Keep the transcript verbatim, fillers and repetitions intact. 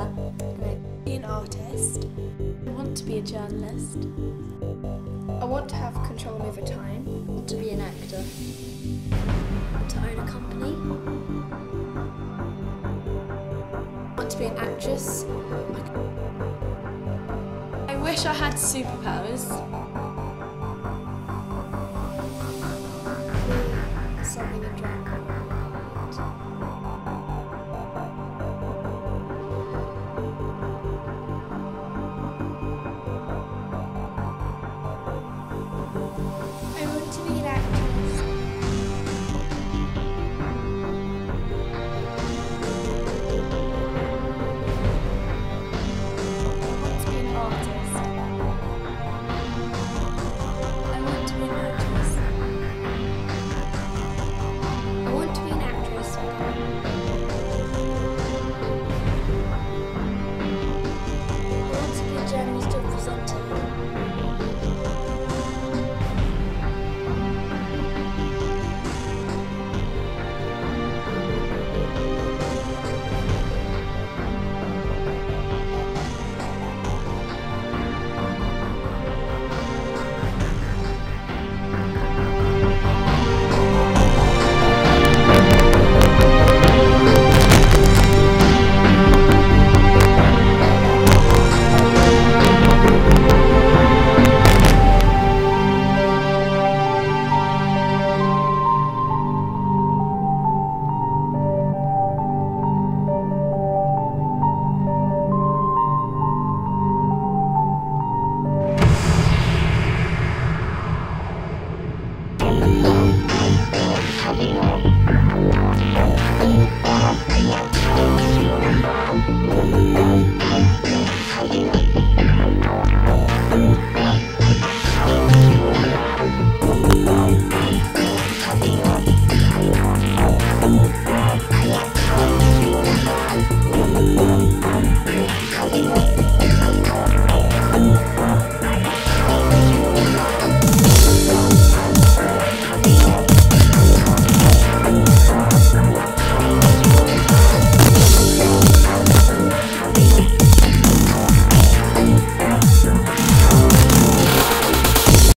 Be an artist. I want to be a journalist. I want to have control over time. I want to be an actor. I want to own a company. I want to be an actress. I wish I had superpowers. Something in drag. I want to be an actress. I want to be an artist. I want to be an actress. I want to be an actress. I want to be a journalist or presenter. Thank you.